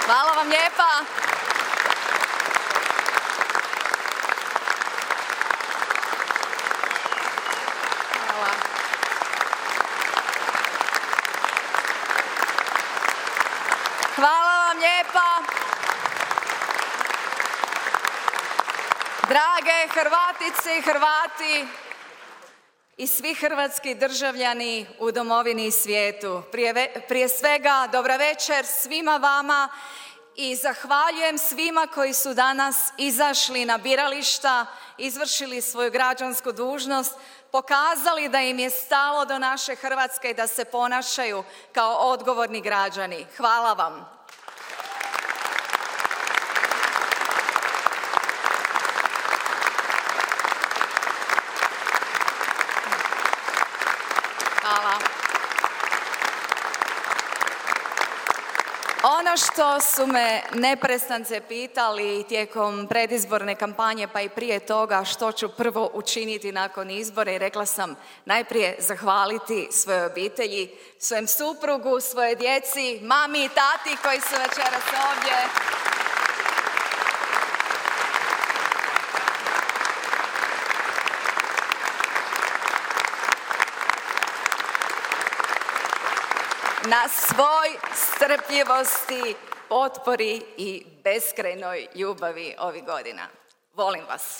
Hvala vam lijepa. Hvala. Hvala vam lijepa. Drage Hrvatice i Hrvati i svi hrvatski državljani u domovini i svijetu, prije svega dobra večer svima vama i zahvaljujem svima koji su danas izašli na birališta, izvršili svoju građansku dužnost, pokazali da im je stalo do naše Hrvatske i da se ponašaju kao odgovorni građani. Hvala vam. Hvala. Ono što su me neprestance pitali tijekom predizborne kampanje pa i prije toga što ću prvo učiniti nakon izbora i rekla sam najprije zahvaliti svojoj obitelji, svojem suprugu, svojoj djeci, mami i tati koji su večeras ovdje. Na svoj strpljivosti, potpori i beskrajnoj ljubavi ovih godina. Volim vas.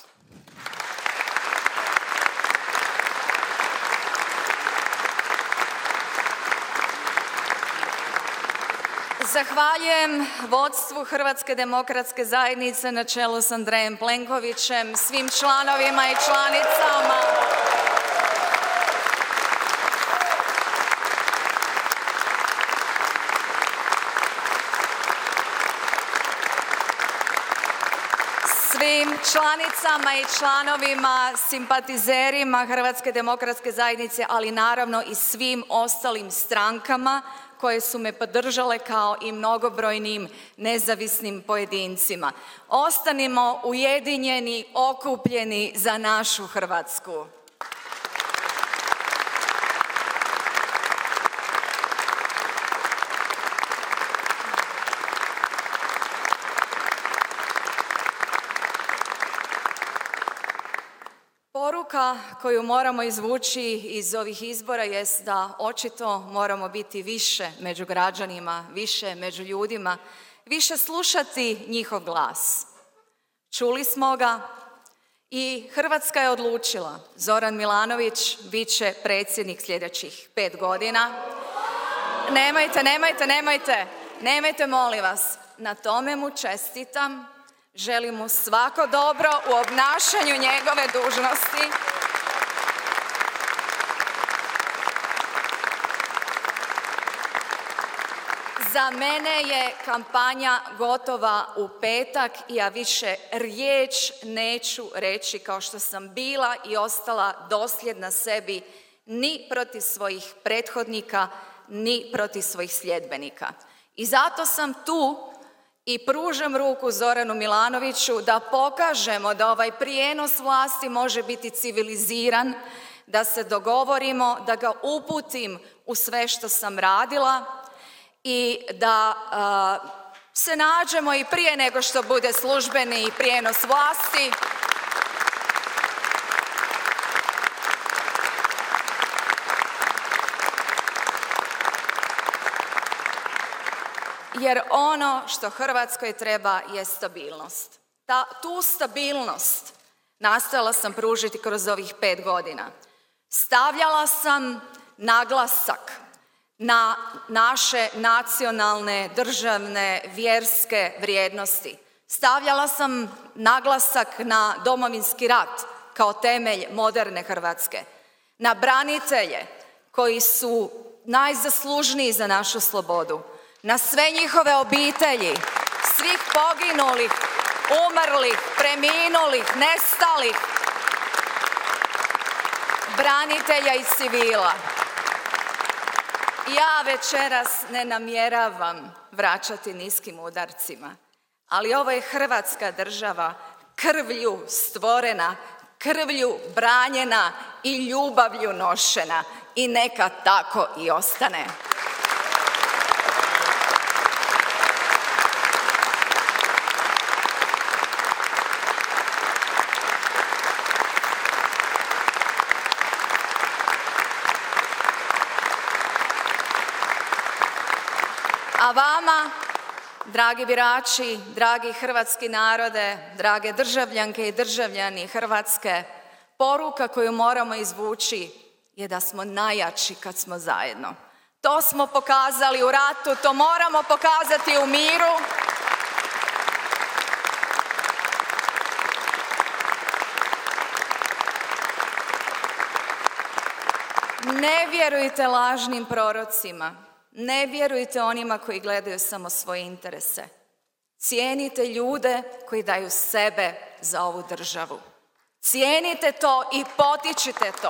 Zahvaljujem vodstvu Hrvatske demokratske zajednice na čelu s Andrejem Plenkovićem, svim članovima i članicama. Svim članicama i članovima, simpatizerima Hrvatske demokratske zajednice, ali naravno i svim ostalim strankama koje su me podržale kao i mnogobrojnim nezavisnim pojedincima. Ostanimo ujedinjeni, okupljeni za našu Hrvatsku. Poruka koju moramo izvući iz ovih izbora jest da očito moramo biti više među građanima, više među ljudima, više slušati njihov glas. Čuli smo ga i Hrvatska je odlučila. Zoran Milanović bit će predsjednik sljedećih 5 godina. Nemojte, molim vas. Na tome mu čestitam. Želim mu svako dobro u obnašanju njegove dužnosti. Za mene je kampanja gotova u petak i ja više riječ neću reći kao što sam bila i ostala dosljedna sebi ni protiv svojih prethodnika, ni protiv svojih sljedbenika. I zato sam tu i pružam ruku Zoranu Milanoviću da pokažemo da ovaj prijenos vlasti može biti civiliziran, da se dogovorimo, da ga uputim u sve što sam radila i da se nađemo i prije nego što bude službeni prijenos vlasti. Jer ono što Hrvatskoj treba je stabilnost. Tu stabilnost nastojala sam pružiti kroz ovih 5 godina. Stavljala sam naglasak na naše nacionalne, državne, vjerske vrijednosti. Stavljala sam naglasak na Domovinski rat kao temelj moderne Hrvatske. Na branitelje koji su najzaslužniji za našu slobodu. Na sve njihove obitelji, svih poginulih, umrlih, preminulih, nestalih, branitelja i civila. Ja večeras ne namjeravam vraćati niskim udarcima, ali ovo je Hrvatska država, krvlju stvorena, krvlju branjena i ljubavlju nošena i neka tako i ostane. A vama, dragi birači, dragi hrvatski narode, drage državljanke i državljani Hrvatske, poruka koju moramo izvući je da smo najjači kad smo zajedno. To smo pokazali u ratu, to moramo pokazati u miru. Ne vjerujte lažnim prorocima, ne vjerujte onima koji gledaju samo svoje interese. Cijenite ljude koji daju sebe za ovu državu. Cijenite to i potičite to.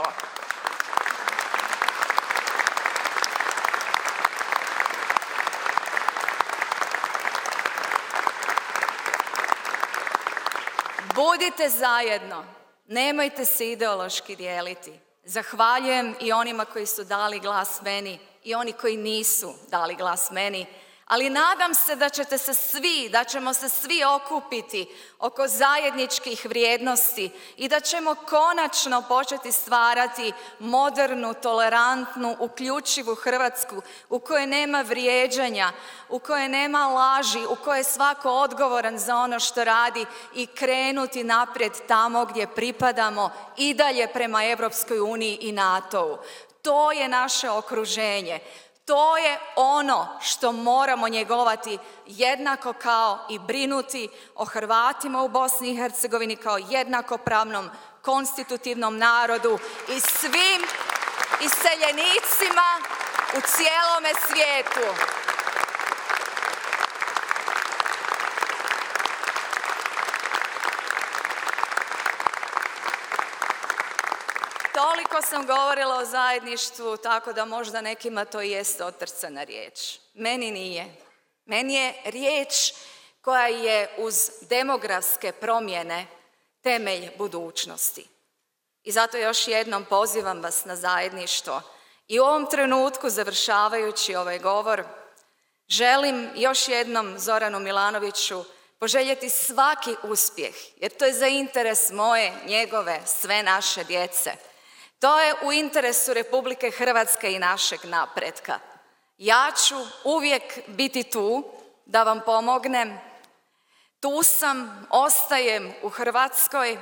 Budite zajedno, nemojte se ideološki dijeliti. Zahvaljujem i onima koji su dali glas meni i oni koji nisu dali glas meni, ali nadam se da ćemo se svi okupiti oko zajedničkih vrijednosti i da ćemo konačno početi stvarati modernu, tolerantnu, uključivu Hrvatsku u kojoj nema vrijeđanja, u kojoj nema laži, u kojoj je svako odgovoran za ono što radi i krenuti naprijed tamo gdje pripadamo i dalje prema Europskoj uniji i NATO-u. To je naše okruženje. To je ono što moramo njegovati jednako kao i brinuti o Hrvatima u Bosni i Hercegovini kao jednakopravnom konstitutivnom narodu i svim iseljenicima u cijelome svijetu. Toliko sam govorila o zajedništvu, tako da možda nekima to jest otrcana riječ. Meni nije. Meni je riječ koja je uz demografske promjene temelj budućnosti. I zato još jednom pozivam vas na zajedništvo. I u ovom trenutku, završavajući ovaj govor, želim još jednom Zoranu Milanoviću poželjeti svaki uspjeh, jer to je za interes moje, njegove, sve naše djece. To je u interesu Republike Hrvatske i našeg napretka. Ja ću uvijek biti tu da vam pomognem. Tu sam, ostajem u Hrvatskoj.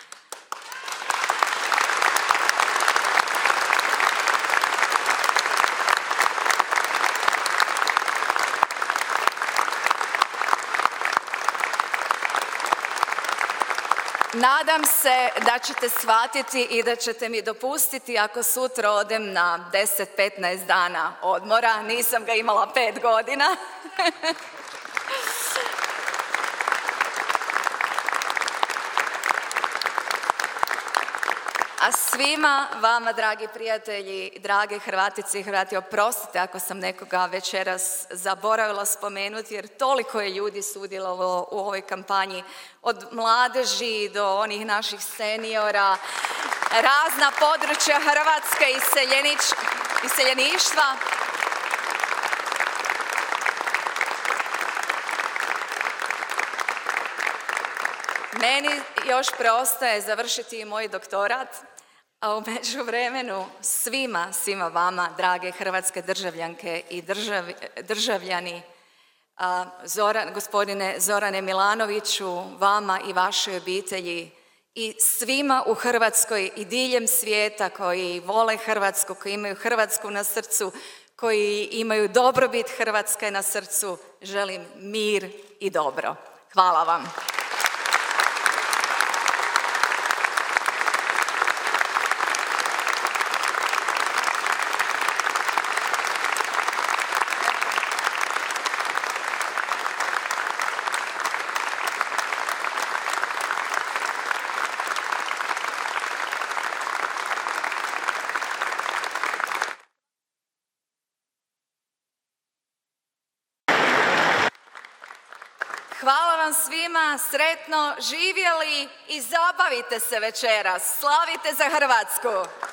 Nadam se da ćete shvatiti i da ćete mi dopustiti ako sutra odem na 10-15 dana odmora. Nisam ga imala 5 godina. A svima vama, dragi prijatelji, drage Hrvatice i Hrvati, oprostite ako sam nekoga večeras zaboravila spomenuti, jer toliko je ljudi sudjelovalo u ovoj kampanji, od mladeži do onih naših seniora, razna područja Hrvatske iseljeništva. Meni još preostaje završiti i moj doktorat, a u međuvremenu svima vama, drage hrvatske državljanke i državljani, gospodine Zorane Milanoviću, vama i vašoj obitelji i svima u Hrvatskoj i diljem svijeta koji vole Hrvatsku, koji imaju Hrvatsku na srcu, koji imaju dobrobit Hrvatske na srcu, želim mir i dobro. Hvala vam. Hvala vam svima, sretno živjeli i zabavite se večeras. Slavite za Hrvatsku!